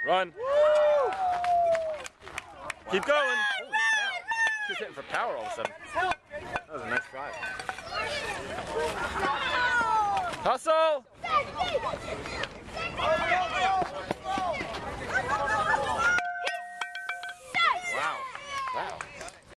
Run. Keep going. Holy cow. She was hitting for power all of a sudden. That was a nice drive. Hustle!